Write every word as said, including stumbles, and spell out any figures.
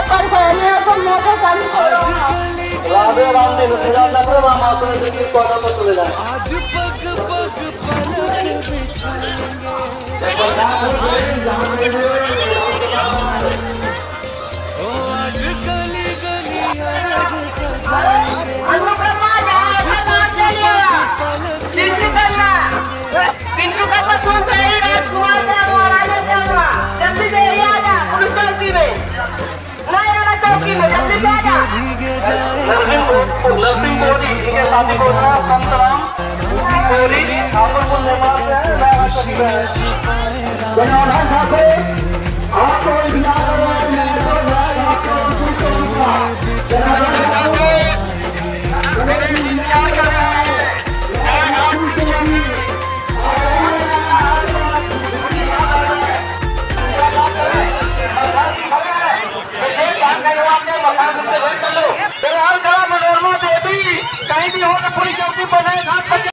कर कहने तो मोटे काम करो राधे राम ने सजा लग रहा मां को देखिए कोना पर चले जाए आज पग पग पलक बिछाएंगे ओ आज गली गली आज सजाएंगे अनुपमा जा समाज चलिए बिंदु करना बिंदु का पत्थर से राजकुमार का महाराजा का जल्दी से आ जा पुलिस चौकी में चौकी में जल्दी से आजा नरसिंह मोदी के साथ बोलना संतराम मोदी ठाकुरपुर नेपाल से मैं चुपाए राम ठाकुर आपको